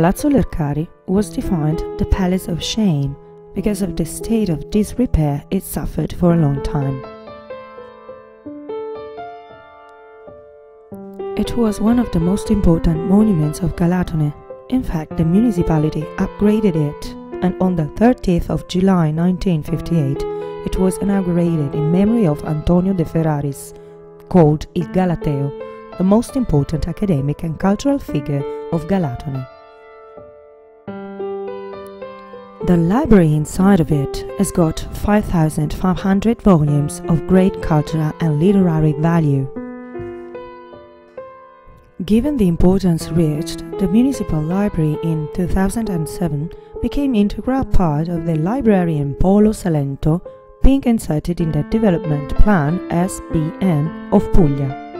Palazzo Lercari was defined the Palace of Shame because of the state of disrepair it suffered for a long time. It was one of the most important monuments of Galatone. In fact, the municipality upgraded it, and on the 30th of July 1958, it was inaugurated in memory of Antonio de Ferraris, called Il Galateo, the most important academic and cultural figure of Galatone. The library inside of it has got 5,500 volumes of great cultural and literary value. Given the importance reached, the municipal library in 2007 became integral part of the librarian Polo Salento, being inserted in the Development Plan (SBN) of Puglia.